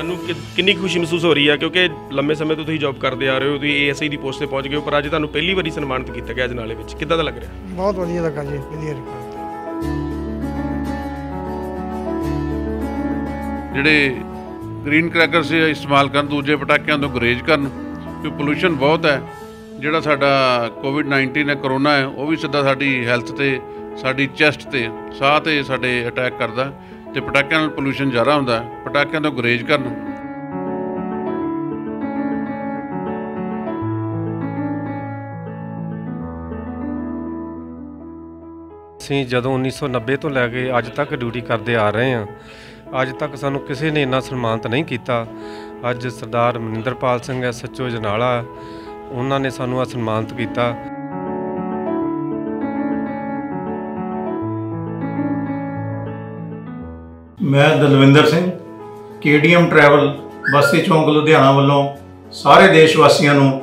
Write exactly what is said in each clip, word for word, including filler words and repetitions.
ਤੁਹਾਨੂੰ ਕਿੰਨੀ ਖੁਸ਼ੀ ਮਹਿਸੂਸ ਹੋ ਰਹੀ ਹੈ ਕਿਉਂਕਿ ਲੰਮੇ ਸਮੇਂ ਤੋਂ ਤੁਸੀਂ ਜੌਬ ਕਰਦੇ ਆ ਰਹੇ ਹੋ, ਤੁਸੀਂ ਏਐਸਆਈ ਦੀ ਪੋਸਟ ਤੇ ਪਹੁੰਚ ਗਏ ਹੋ, ਪਰ ਅੱਜ ਤੁਹਾਨੂੰ ਪਹਿਲੀ ਵਾਰੀ ਸਨਮਾਨਿਤ ਕੀਤਾ ਗਿਆ ਅਜਨਾਲੇ ਵਿੱਚ, ਕਿੱਦਾਂ ਦਾ ਲੱਗ ਰਿਹਾ? ਬਹੁਤ ਵਧੀਆ ਲੱਗਾ ਜੀ, ਵਧੀਆ ਲੱਗਾ। ਜਿਹੜੇ ਗ੍ਰੀਨ ਕ੍ਰੈਕਰਸ ਇਸਤੇਮਾਲ ਕਰਨ, ਦੂਜੇ ਪਟਾਕਿਆਂ ਤੋਂ ਗੁਰੇਜ਼ ਕਰਨ, ਕਿਉਂਕਿ ਪੋਲੂਸ਼ਨ ਬਹੁਤ ਹੈ। ਜਿਹੜਾ ਸਾਡਾ ਕੋਵਿਡ ਨਾਈਨਟੀਨ ਹੈ, ਕਰੋਨਾ ਹੈ, ਉਹ ਵੀ ਸਿੱਧਾ ਸਾਡੀ ਹੈਲਥ 'ਤੇ, ਸਾਡੀ ਚੈਸਟ 'ਤੇ, ਸਾਹ 'ਤੇ ਸਾਡੇ ਅਟੈਕ ਕਰਦਾ, ਅਤੇ ਪਟਾਕਿਆਂ ਨਾਲ ਪੋਲੂਸ਼ਨ ਜ਼ਿਆਦਾ ਹੁੰਦਾ। ਪਟਾਕਿਆਂ ਤੋਂ ਗੁਰੇਜ਼ ਕਰਨ। ਅਸੀਂ ਜਦੋਂ ਉੱਨੀ ਸੌ ਨੱਬੇ ਤੋਂ ਲੈ ਕੇ ਅੱਜ ਤੱਕ ਡਿਊਟੀ ਕਰਦੇ ਆ ਰਹੇ ਹਾਂ, ਅੱਜ ਤੱਕ ਸਾਨੂੰ ਕਿਸੇ ਨੇ ਇੰਨਾ ਸਨਮਾਨਿਤ ਨਹੀਂ ਕੀਤਾ। ਅੱਜ Sardar Maninderpal Singh S H O Ajnala, ਉਹਨਾਂ ਨੇ ਸਾਨੂੰ ਸਨਮਾਨਿਤ ਕੀਤਾ। मैं दलविंदर सिंह के डी एम ट्रैवल बस्ती चौंक लुधियाना वालों सारे देश वासियों नूं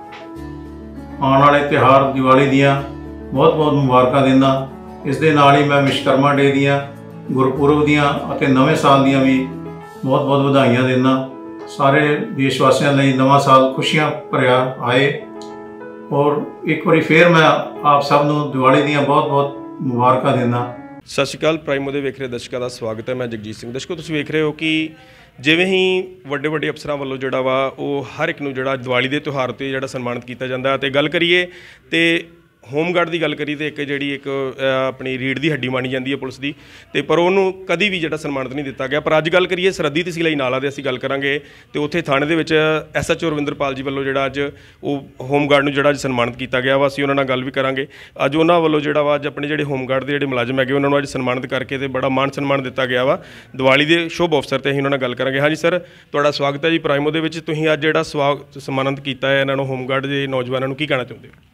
आने वाले त्यौहार दिवाली दियां बहुत बहुत मुबारकां दिंदा। इस दे नाल ही मैं विश्वकर्मा डे दियां, गुरपुरब दियां अते नवें साल दियां भी बहुत बहुत वधाइयां दिंदा। सारे देश वासियों लई नवां साल खुशियां भरिया आए और एक बार फिर मैं आप सब नूं दिवाली दियां बहुत बहुत मुबारकां दिंदा। ਸਤਿ ਸ਼੍ਰੀ ਅਕਾਲ। ਪ੍ਰਾਈਮੋ ਦੇ ਵੇਖ ਰਹੇ ਦਰਸ਼ਕਾਂ ਦਾ ਸਵਾਗਤ ਹੈ। ਮੈਂ ਜਗਜੀਤ ਸਿੰਘ। ਦਰਸ਼ਕੋ, ਤੁਸੀਂ ਵੇਖ ਰਹੇ ਹੋ ਕਿ ਜਿਵੇਂ ਹੀ ਵੱਡੇ ਵੱਡੇ ਅਫਸਰਾਂ ਵੱਲੋਂ ਜਿਹੜਾ ਵਾ ਉਹ ਹਰ ਇੱਕ ਨੂੰ ਜਿਹੜਾ ਦਿਵਾਲੀ ਦੇ ਤਿਉਹਾਰ 'ਤੇ ਜਿਹੜਾ ਸਨਮਾਨਿਤ ਕੀਤਾ ਜਾਂਦਾ। ਅਤੇ ਗੱਲ ਕਰੀਏ ਤੇ ਹੋਮਗਾਰਡ ਦੀ ਗੱਲ ਕਰੀਏ ਤਾਂ ਇੱਕ ਜਿਹੜੀ ਇੱਕ ਆਪਣੀ ਰੀੜ੍ਹ ਦੀ ਹੱਡੀ ਮਾਨੀ ਜਾਂਦੀ ਹੈ ਪੁਲਿਸ ਦੀ, ਅਤੇ ਪਰ ਉਹਨੂੰ ਕਦੀ ਵੀ ਜਿਹੜਾ ਸਨਮਾਨਿਤ ਨਹੀਂ ਦਿੱਤਾ ਗਿਆ। ਪਰ ਅੱਜ ਗੱਲ ਕਰੀਏ ਸਰਹੱਦੀ ਤਹਿਸੀਲ ਅਜਨਾਲਾ ਦੇ, ਅਸੀਂ ਗੱਲ ਕਰਾਂਗੇ ਅਤੇ ਉੱਥੇ ਥਾਣੇ ਦੇ ਵਿੱਚ ਐਸ ਐਚ ਓ ਰਵਿੰਦਰਪਾਲ ਜੀ ਵੱਲੋਂ ਜਿਹੜਾ ਅੱਜ ਉਹ ਹੋਮਗਾਰਡ ਨੂੰ ਜਿਹੜਾ ਅੱਜ ਸਨਮਾਨਿਤ ਕੀਤਾ ਗਿਆ ਵਾ। ਅਸੀਂ ਉਹਨਾਂ ਨਾਲ ਗੱਲ ਵੀ ਕਰਾਂਗੇ। ਅੱਜ ਉਹਨਾਂ ਵੱਲੋਂ ਜਿਹੜਾ ਵਾ ਅੱਜ ਆਪਣੇ ਜਿਹੜੇ ਹੋਮਗਾਰਡ ਦੇ ਜਿਹੜੇ ਮੁਲਾਜ਼ਮ ਹੈਗੇ ਉਹਨਾਂ ਨੂੰ ਅੱਜ ਸਨਮਾਨਿਤ ਕਰਕੇ ਅਤੇ ਬੜਾ ਮਾਣ ਸਨਮਾਨ ਦਿੱਤਾ ਗਿਆ ਵਾ ਦਿਵਾਲੀ ਦੇ ਸ਼ੁਭ ਅਵਸਰ 'ਤੇ। ਅਸੀਂ ਉਹਨਾਂ ਨਾਲ ਗੱਲ ਕਰਾਂਗੇ। ਹਾਂਜੀ ਸਰ, ਤੁਹਾਡਾ ਸਵਾਗਤ ਹੈ ਜੀ ਪ੍ਰਾਈਮੋ ਦੇ ਵਿੱਚ। ਤੁਸੀਂ ਅੱਜ ਜਿਹੜਾ ਸਵਾਗਤ ਸਨਮਾਨਿਤ ਕੀਤਾ ਹੈ ਇਹਨਾਂ ਨੂੰ, ਹੋਮਗਾਰਡ ਦੇ ਨੌਜਵਾਨਾਂ ਨੂੰ, ਕੀ ਕਹਿਣਾ ਚਾਹੁੰਦੇ ਹੋ?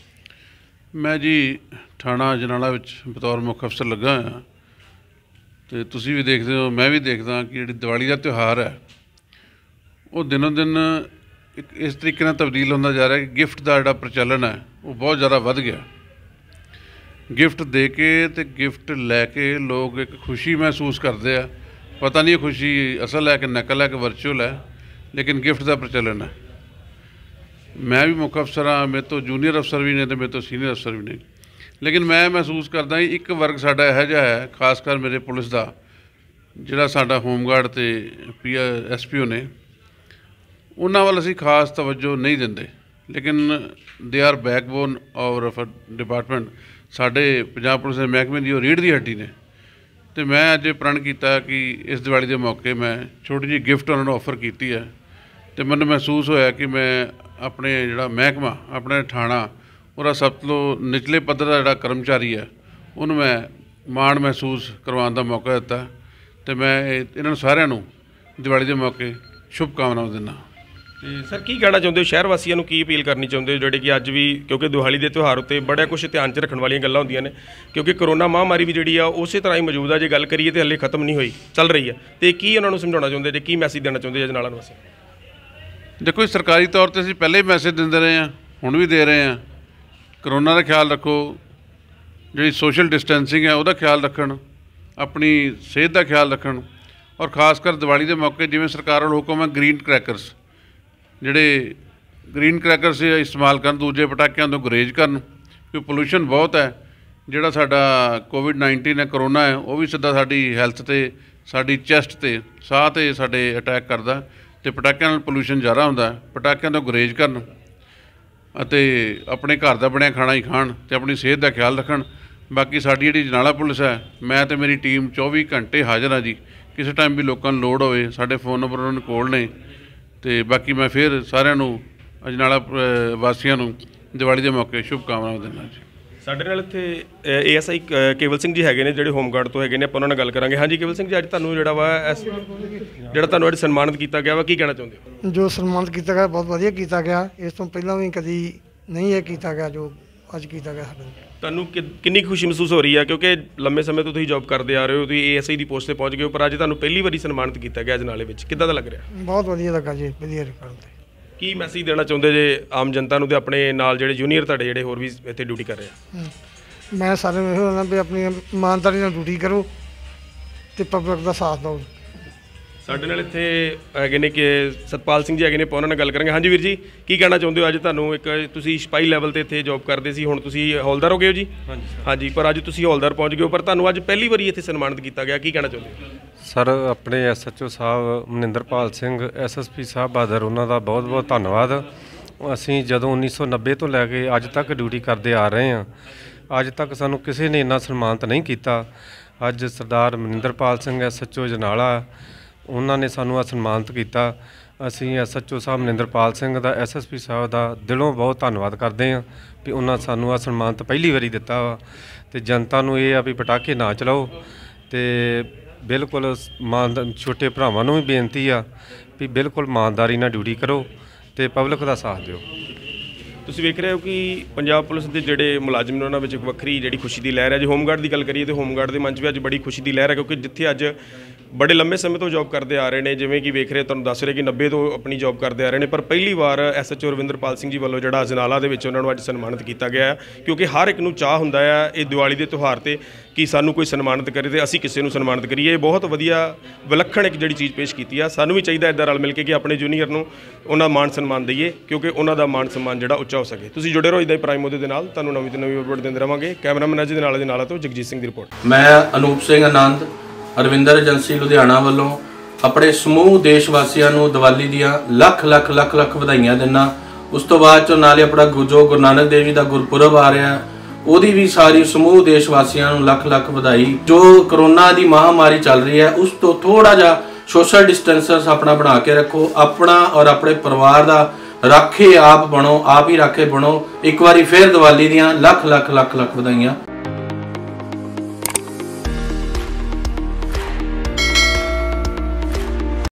ਮੈਂ ਜੀ ਥਾਣਾ ਅਜਨਾਲਾ ਵਿੱਚ ਬਤੌਰ ਮੁੱਖ ਅਫਸਰ ਲੱਗਾ ਹੋਇਆ, ਅਤੇ ਤੁਸੀਂ ਵੀ ਦੇਖਦੇ ਹੋ, ਮੈਂ ਵੀ ਦੇਖਦਾ ਕਿ ਜਿਹੜੀ ਦਿਵਾਲੀ ਦਾ ਤਿਉਹਾਰ ਹੈ ਉਹ ਦਿਨੋਂ ਦਿਨ ਇੱਕ ਇਸ ਤਰੀਕੇ ਨਾਲ ਤਬਦੀਲ ਹੁੰਦਾ ਜਾ ਰਿਹਾ ਕਿ ਗਿਫਟ ਦਾ ਜਿਹੜਾ ਪ੍ਰਚਲਨ ਹੈ ਉਹ ਬਹੁਤ ਜ਼ਿਆਦਾ ਵੱਧ ਗਿਆ। ਗਿਫਟ ਦੇ ਕੇ ਅਤੇ ਗਿਫਟ ਲੈ ਕੇ ਲੋਕ ਇੱਕ ਖੁਸ਼ੀ ਮਹਿਸੂਸ ਕਰਦੇ ਆ। ਪਤਾ ਨਹੀਂ ਇਹ ਖੁਸ਼ੀ ਅਸਲ ਹੈ ਕਿ ਨਕਲ ਹੈ ਕਿ ਵਰਚੁਅਲ ਹੈ, ਲੇਕਿਨ ਗਿਫਟ ਦਾ ਪ੍ਰਚਲਨ ਹੈ। ਮੈਂ ਵੀ ਮੁੱਖ ਅਫਸਰ ਹਾਂ, ਮੇਰੇ ਤੋਂ ਜੂਨੀਅਰ ਅਫਸਰ ਵੀ ਨੇ ਅਤੇ ਮੇਰੇ ਤੋਂ ਸੀਨੀਅਰ ਅਫਸਰ ਵੀ ਨੇ, ਲੇਕਿਨ ਮੈਂ ਮਹਿਸੂਸ ਕਰਦਾ ਇੱਕ ਵਰਗ ਸਾਡਾ ਇਹੋ ਜਿਹਾ ਹੈ, ਖਾਸ ਕਰ ਮੇਰੇ ਪੁਲਿਸ ਦਾ, ਜਿਹੜਾ ਸਾਡਾ ਹੋਮਗਾਰਡ ਅਤੇ ਪੀ ਐਸ ਪੀ ਓ ਨੇ, ਉਹਨਾਂ ਵੱਲ ਅਸੀਂ ਖਾਸ ਤਵੱਜੋ ਨਹੀਂ ਦਿੰਦੇ, ਲੇਕਿਨ they are backbone of department. ਸਾਡੇ ਪੰਜਾਬ ਪੁਲਿਸ ਦੇ ਮਹਿਕਮੇ ਦੀ ਉਹ ਰੀੜ੍ਹ ਦੀ ਹੱਡੀ ਨੇ। ਅਤੇ ਮੈਂ ਅੱਜ ਪ੍ਰਣ ਕੀਤਾ ਕਿ ਇਸ ਦਿਵਾਲੀ ਦੇ ਮੌਕੇ ਮੈਂ ਛੋਟੀ ਜਿਹੀ ਗਿਫਟ ਉਹਨਾਂ ਨੂੰ ਆਫਰ ਕੀਤੀ ਹੈ, ਅਤੇ ਮੈਨੂੰ ਮਹਿਸੂਸ ਹੋਇਆ ਕਿ ਮੈਂ ਆਪਣੇ ਜਿਹੜਾ ਮਹਿਕਮਾ, ਆਪਣੇ ਥਾਣਾ, ਉਹਦਾ ਸਭ ਤੋਂ ਨਿਚਲੇ ਪੱਧਰ ਦਾ ਜਿਹੜਾ ਕਰਮਚਾਰੀ ਹੈ ਉਹਨੂੰ ਮੈਂ ਮਾਣ ਮਹਿਸੂਸ ਕਰਵਾਉਣ ਦਾ ਮੌਕਾ ਦਿੱਤਾ। ਅਤੇ ਮੈਂ ਇਹਨਾਂ ਨੂੰ ਸਾਰਿਆਂ ਨੂੰ ਦਿਵਾਲੀ ਦੇ ਮੌਕੇ ਸ਼ੁਭ ਕਾਮਨਾਵਾਂ ਦਿੰਦਾ। ਅਤੇ ਸਰ, ਕੀ ਕਹਿਣਾ ਚਾਹੁੰਦੇ ਹੋ? ਸ਼ਹਿਰ ਵਾਸੀਆਂ ਨੂੰ ਕੀ ਅਪੀਲ ਕਰਨੀ ਚਾਹੁੰਦੇ ਹੋ ਜਿਹੜੇ ਕਿ ਅੱਜ ਵੀ, ਕਿਉਂਕਿ ਦਿਵਾਲੀ ਦੇ ਤਿਉਹਾਰ ਉੱਤੇ ਬੜਾ ਕੁਛ ਧਿਆਨ 'ਚ ਰੱਖਣ ਵਾਲੀਆਂ ਗੱਲਾਂ ਹੁੰਦੀਆਂ ਨੇ, ਕਿਉਂਕਿ ਕਰੋਨਾ ਮਹਾਂਮਾਰੀ ਵੀ ਜਿਹੜੀ ਆ ਉਸੇ ਤਰ੍ਹਾਂ ਹੀ ਮੌਜੂਦ ਆ। ਜੇ ਗੱਲ ਕਰੀਏ ਤਾਂ ਹਾਲੇ ਖਤਮ ਨਹੀਂ ਹੋਈ, ਚੱਲ ਰਹੀ ਹੈ। ਅਤੇ ਕੀ ਉਹਨਾਂ ਨੂੰ ਸਮਝਾਉਣਾ ਚਾਹੁੰਦੇ ਜੇ, ਕੀ ਮੈਸੇਜ ਦੇਣਾ ਚਾਹੁੰਦੇ ਅਜਨਾਲਾ ਨੂੰ? ਅਸੀਂ ਦੇਖੋ, ਸਰਕਾਰੀ ਤੌਰ 'ਤੇ ਅਸੀਂ ਪਹਿਲੇ ਹੀ ਮੈਸੇਜ ਦਿੰਦੇ ਰਹੇ ਹਾਂ, ਹੁਣ ਵੀ ਦੇ ਰਹੇ ਹਾਂ। ਕਰੋਨਾ ਦਾ ਖਿਆਲ ਰੱਖੋ, ਜਿਹੜੀ ਸੋਸ਼ਲ ਡਿਸਟੈਂਸਿੰਗ ਹੈ ਉਹਦਾ ਖਿਆਲ ਰੱਖਣ, ਆਪਣੀ ਸਿਹਤ ਦਾ ਖਿਆਲ ਰੱਖਣ, ਔਰ ਖਾਸ ਕਰ ਦਿਵਾਲੀ ਦੇ ਮੌਕੇ ਜਿਵੇਂ ਸਰਕਾਰ ਵੱਲੋਂ ਹੁਕਮ ਹੈ ਗ੍ਰੀਨ ਕ੍ਰੈਕਰਸ, ਜਿਹੜੇ ਗ੍ਰੀਨ ਕ੍ਰੈਕਰਸ ਇਸਤੇਮਾਲ ਕਰਨ, ਦੂਜੇ ਪਟਾਕਿਆਂ ਤੋਂ ਗੁਰੇਜ਼ ਕਰਨ, ਕਿਉਂਕਿ ਪੋਲੂਸ਼ਨ ਬਹੁਤ ਹੈ। ਜਿਹੜਾ ਸਾਡਾ ਕੋਵਿਡ ਨਾਈਨਟੀਨ ਹੈ, ਕਰੋਨਾ ਹੈ, ਉਹ ਵੀ ਸਿੱਧਾ ਸਾਡੀ ਹੈਲਥ 'ਤੇ, ਸਾਡੀ ਚੈਸਟ 'ਤੇ, ਸਾਹ 'ਤੇ ਸਾਡੇ ਅਟੈਕ ਕਰਦਾ, ਅਤੇ ਪਟਾਕਿਆਂ ਨਾਲ ਪੋਲੂਸ਼ਨ ਜ਼ਿਆਦਾ ਹੁੰਦਾ। ਪਟਾਕਿਆਂ ਤੋਂ ਗੁਰੇਜ਼ ਕਰਨ ਅਤੇ ਆਪਣੇ ਘਰ ਦਾ ਬਣਿਆ ਖਾਣਾ ਹੀ ਖਾਣ ਅਤੇ ਆਪਣੀ ਸਿਹਤ ਦਾ ਖਿਆਲ ਰੱਖਣ। ਬਾਕੀ ਸਾਡੀ ਜਿਹੜੀ ਅਜਨਾਲਾ ਪੁਲਿਸ ਹੈ, ਮੈਂ ਅਤੇ ਮੇਰੀ ਟੀਮ ਚੌਵੀ ਘੰਟੇ ਹਾਜ਼ਰ ਹਾਂ ਜੀ। ਕਿਸੇ ਟਾਈਮ ਵੀ ਲੋਕਾਂ ਨੂੰ ਲੋੜ ਹੋਵੇ, ਸਾਡੇ ਫ਼ੋਨ ਨੰਬਰ ਉਹਨਾਂ ਕੋਲ ਨੇ। ਅਤੇ ਬਾਕੀ ਮੈਂ ਫਿਰ ਸਾਰਿਆਂ ਨੂੰ, ਅਜਨਾਲਾ ਵਾਸੀਆਂ ਨੂੰ ਦਿਵਾਲੀ ਦੇ ਮੌਕੇ ਸ਼ੁਭ ਕਾਮਨਾਵਾਂ ਦਿੰਦਾ ਜੀ। ਸਾਡੇ ਨਾਲ ਇੱਥੇ ਏ ਐਸ ਆਈ ਕੇਵਲ ਸਿੰਘ ਜੀ ਹੈਗੇ ਨੇ, ਜਿਹੜੇ ਹੋਮਗਾਰਡ ਤੋਂ ਹੈਗੇ ਨੇ, ਆਪਾਂ ਉਹਨਾਂ ਨਾਲ ਗੱਲ ਕਰਾਂਗੇ। ਹਾਂਜੀ ਕੇਵਲ ਸਿੰਘ ਜੀ, ਅੱਜ ਤੁਹਾਨੂੰ ਜਿਹੜਾ ਵਾ ਜਿਹੜਾ ਤੁਹਾਨੂੰ ਅੱਜ ਸਨਮਾਨਿਤ ਕੀਤਾ ਗਿਆ ਵਾ, ਕੀ ਕਹਿਣਾ ਚਾਹੁੰਦੇ ਹੋ? ਜੋ ਸਨਮਾਨਿਤ ਕੀਤਾ ਗਿਆ ਬਹੁਤ ਵਧੀਆ ਕੀਤਾ ਗਿਆ। ਇਸ ਤੋਂ ਪਹਿਲਾਂ ਵੀ ਕਦੀ ਨਹੀਂ ਇਹ ਕੀਤਾ ਗਿਆ ਜੋ ਅੱਜ ਕੀਤਾ ਗਿਆ ਸਾਡੇ। ਤੁਹਾਨੂੰ ਕਿੰਨੀ ਖੁਸ਼ੀ ਮਹਿਸੂਸ ਹੋ ਰਹੀ ਹੈ ਕਿਉਂਕਿ ਲੰਮੇ ਸਮੇਂ ਤੋਂ ਤੁਸੀਂ ਜੌਬ ਕਰਦੇ ਆ ਰਹੇ ਹੋ, ਤੁਸੀਂ A S I the post 'ਤੇ ਪਹੁੰਚ ਗਏ ਹੋ, ਪਰ ਅੱਜ ਤੁਹਾਨੂੰ ਪਹਿਲੀ ਵਾਰੀ ਸਨਮਾਨਿਤ ਕੀਤਾ ਗਿਆ ਅਜਨਾਲੇ ਵਿੱਚ, ਕਿੱਦਾਂ ਦਾ ਲੱਗ ਰਿਹਾ? ਬਹੁਤ ਵਧੀਆ ਲੱਗਾ ਜੀ, ਵਧੀਆ ਰਿਕਾਰਡ 'ਤੇ। ਕੀ ਮੈਸੇਜ ਦੇਣਾ ਚਾਹੁੰਦੇ ਜੇ ਆਮ ਜਨਤਾ ਨੂੰ, ਅਤੇ ਆਪਣੇ ਨਾਲ ਜਿਹੜੇ ਜੂਨੀਅਰ ਤੁਹਾਡੇ ਜਿਹੜੇ ਹੋਰ ਵੀ ਇੱਥੇ ਡਿਊਟੀ ਕਰ ਰਹੇ ਆ? ਮੈਂ ਸਾਰਿਆਂ ਨੂੰ ਇਹੋ ਕਹਿੰਦਾ ਵੀ ਆਪਣੀ ਇਮਾਨਦਾਰੀ ਨਾਲ ਡਿਊਟੀ ਕਰੋ ਅਤੇ ਪਬਲਿਕ ਦਾ ਸਾਥ ਦਿਓ। ਸਾਡੇ ਨਾਲ ਇੱਥੇ ਹੈਗੇ ਨੇ ਕਿ ਸਤਪਾਲ ਸਿੰਘ ਜੀ ਹੈਗੇ ਨੇ, ਆਪਾਂ ਉਹਨਾਂ ਨਾਲ ਗੱਲ ਕਰਾਂਗੇ। ਹਾਂਜੀ ਵੀਰ ਜੀ, ਕੀ ਕਹਿਣਾ ਚਾਹੁੰਦੇ ਹੋ? ਅੱਜ ਤੁਹਾਨੂੰ ਇੱਕ ਤੁਸੀਂ ਸਿਪਾਹੀ ਲੈਵਲ ਤੇ ਇੱਥੇ ਜੌਬ ਕਰਦੇ ਸੀ, ਹੁਣ ਤੁਸੀਂ ਹੌਲਦਾਰ ਹੋ ਗਏ ਹੋ ਜੀ? ਹਾਂਜੀ ਹਾਂਜੀ, ਪਰ ਅੱਜ ਤੁਸੀਂ ਹੌਲਦਾਰ ਪਹੁੰਚ ਗਏ ਹੋ, ਪਰ ਤੁਹਾਨੂੰ ਅੱਜ ਪਹਿਲੀ ਵਾਰੀ ਇੱਥੇ ਸਨਮਾਨਿਤ ਕੀਤਾ ਗਿਆ, ਕੀ ਕਹਿਣਾ ਚਾਹੁੰਦੇ ਹੋ? ਸਰ, ਆਪਣੇ ਐਸਐਚਓ ਸਾਹਿਬ ਮਨਿੰਦਰਪਾਲ ਸਿੰਘ, ਐਸਐਸਪੀ ਸਾਹਿਬ ਬਹਾਦਰ, ਉਹਨਾਂ ਦਾ ਬਹੁਤ ਬਹੁਤ ਧੰਨਵਾਦ। ਅਸੀਂ ਜਦੋਂ ਉੱਨੀ ਸੌ ਨੱਬੇ ਤੋਂ ਲੈ ਕੇ ਅੱਜ ਤੱਕ ਡਿਊਟੀ ਕਰਦੇ ਆ ਰਹੇ ਹਾਂ, ਅੱਜ ਤੱਕ ਸਾਨੂੰ ਕਿਸੇ ਨੇ ਇੰਨਾ ਸਨਮਾਨਿਤ ਨਹੀਂ ਕੀਤਾ। ਅੱਜ ਸਰਦਾਰ ਮਨਿੰਦਰਪਾਲ ਸਿੰਘ ਐਸਐਚਓ ਅਜਨਾਲਾ, ਉਹਨਾਂ ਨੇ ਸਾਨੂੰ ਆ ਸਨਮਾਨਿਤ ਕੀਤਾ। ਅਸੀਂ ਐਸਐਚਓ ਸਾਹਿਬ ਮਨਿੰਦਰਪਾਲ ਸਿੰਘ ਦਾ, ਐਸਐਸਪੀ ਸਾਹਿਬ ਦਾ ਦਿਲੋਂ ਬਹੁਤ ਧੰਨਵਾਦ ਕਰਦੇ ਹਾਂ ਵੀ ਉਹਨਾਂ ਸਾਨੂੰ ਆ ਸਨਮਾਨਿਤ ਪਹਿਲੀ ਵਾਰੀ ਦਿੱਤਾ ਵਾ। ਅਤੇ ਜਨਤਾ ਨੂੰ ਇਹ ਆ ਵੀ ਪਟਾਕੇ ਨਾ ਚਲਾਓ, ਅਤੇ ਬਿਲਕੁਲ ਇਮਾਨ ਛੋਟੇ ਭਰਾਵਾਂ ਨੂੰ ਵੀ ਬੇਨਤੀ ਆ ਵੀ ਬਿਲਕੁਲ ਇਮਾਨਦਾਰੀ ਨਾਲ ਡਿਊਟੀ ਕਰੋ ਅਤੇ ਪਬਲਿਕ ਦਾ ਸਾਥ ਦਿਓ। ਤੁਸੀਂ ਵੇਖ ਰਹੇ ਹੋ ਕਿ ਪੰਜਾਬ ਪੁਲਿਸ ਦੇ ਜਿਹੜੇ ਮੁਲਾਜ਼ਮ ਨੇ ਉਹਨਾਂ ਵਿੱਚ ਇੱਕ ਵੱਖਰੀ ਜਿਹੜੀ ਖੁਸ਼ੀ ਦੀ ਲਹਿਰ ਹੈ। ਜੇ ਹੋਮਗਾਰਡ ਦੀ ਗੱਲ ਕਰੀਏ ਤਾਂ ਹੋਮਗਾਰਡ ਦੇ ਮਨ 'ਚ ਵੀ ਅੱਜ ਬੜੀ ਖੁਸ਼ੀ ਦੀ ਲਹਿਰ ਹੈ, ਕਿਉਂਕਿ ਜਿੱਥੇ ਅੱਜ ਬੜੇ ਲੰਬੇ ਸਮੇਂ ਤੋਂ ਜੌਬ ਕਰਦੇ ਆ ਰਹੇ ਨੇ, ਜਿਵੇਂ ਕਿ ਵੇਖ ਰਹੇ ਤੁਹਾਨੂੰ ਦੱਸ ਰਹੇ ਕਿ ਨੱਬੇ ਤੋਂ ਆਪਣੀ ਜੌਬ ਕਰਦੇ ਆ ਰਹੇ ਨੇ, ਪਰ ਪਹਿਲੀ ਵਾਰ ਐਸਐਚਓ ਰਵਿੰਦਰਪਾਲ ਸਿੰਘ ਜੀ ਵੱਲੋਂ ਜਿਹੜਾ ਅਜਨਾਲਾ ਦੇ ਵਿੱਚ ਉਹਨਾਂ ਨੂੰ ਅੱਜ ਸਨਮਾਨਿਤ ਕੀਤਾ ਗਿਆ ਹੈ। ਕਿਉਂਕਿ ਹਰ ਇੱਕ ਨੂੰ ਚਾਹ ਹੁੰਦਾ ਹੈ ਇਹ ਦੀਵਾਲੀ ਦੇ ਤਿਉਹਾਰ 'ਤੇ ਕਿ ਸਾਨੂੰ ਕੋਈ ਸਨਮਾਨਿਤ ਕਰੇ ਅਤੇ ਅਸੀਂ ਕਿਸੇ ਨੂੰ ਸਨਮਾਨਿਤ ਕਰੀਏ। ਇਹ ਬਹੁਤ ਵਧੀਆ ਵਿਲੱਖਣ ਇੱਕ ਜਿਹੜੀ ਚੀਜ਼ ਪੇਸ਼ ਕੀਤੀ ਆ। ਸਾਨੂੰ ਵੀ ਚਾਹੀਦਾ ਇੱਦਾਂ ਰਲ ਮਿਲ ਕੇ ਕਿ ਆਪਣੇ ਜੂਨੀਅਰ ਨੂੰ ਉਹਨਾਂ ਮਾਣ ਸਨਮਾਨ ਦਈਏ, ਕਿਉਂਕਿ ਉਹਨਾਂ ਦਾ ਮਾਣ ਸਨਮਾਨ ਜਿਹੜਾ ਉੱਚਾ ਹੋ ਸਕੇ। ਤੁਸੀਂ ਜੁੜੇ ਰਹੋ ਇੱਦਾਂ ਹੀ ਪ੍ਰਾਈਮ ਉਹਦੇ ਦੇ ਨਾਲ, ਤੁਹਾਨੂੰ ਨਵੀਂ ਤੋਂ ਨਵੀਂ ਅਪਡੇਟ ਦਿੰਦੇ ਰਹਾਂਗੇ। ਕੈਮਰਾਮੈਨ ਅਜੇ ਦੇ ਨਾਲ ਦੇ ਨਾਲ ਤੋਂ ਜਗਜੀਤ ਸਿੰਘ ਦੀ ਰਿਪੋਰਟ। ਮੈਂ ਅਨੂਪ ਸਿੰਘ ਆਨੰਦ, ਰਵਿੰਦਰ ਏਜੰਸੀ ਲੁਧਿਆਣਾ ਵੱਲੋਂ ਆਪਣੇ ਸਮੂਹ ਦੇਸ਼ ਵਾਸੀਆਂ ਨੂੰ ਦੀਵਾਲੀ ਦੀਆਂ ਲੱਖ ਲੱਖ ਲੱਖ ਲੱਖ ਵਧਾਈਆਂ ਦਿੰਦਾ। ਉਸ ਤੋਂ ਬਾਅਦ ਚੋਂ ਨਾਲੇ ਆਪਣਾ ਜੋ ਗੁਰੂ ਨਾਨਕ ਦੇਵ ਜੀ ਦਾ ਗੁਰਪੁਰਬ ਆ ਰਿਹਾ, ਉਹਦੀ ਵੀ ਸਾਰੀ ਸਮੂਹ ਦੇਸ਼ ਵਾਸੀਆਂ ਨੂੰ ਲੱਖ ਲੱਖ ਵਧਾਈ। ਜੋ ਕਰੋਨਾ ਦੀ ਮਹਾਮਾਰੀ ਚੱਲ ਰਹੀ ਹੈ, ਉਸ ਤੋਂ ਥੋੜਾ ਜਿਹਾ ਸੋਸ਼ਲ ਡਿਸਟੈਂਸਸ ਆਪਣਾ ਬਣਾ ਕੇ ਰੱਖੋ। ਆਪਣਾ ਔਰ ਆਪਣੇ ਪਰਿਵਾਰ ਦਾ ਰਾਖੇ ਆਪ ਬਣੋ, ਆਪ ਹੀ ਰਾਖੇ ਬਣੋ। ਇੱਕ ਵਾਰੀ ਫਿਰ ਦੀਵਾਲੀ ਦੀਆਂ ਲੱਖ ਲੱਖ ਲੱਖ ਲੱਖ ਵਧਾਈਆਂ।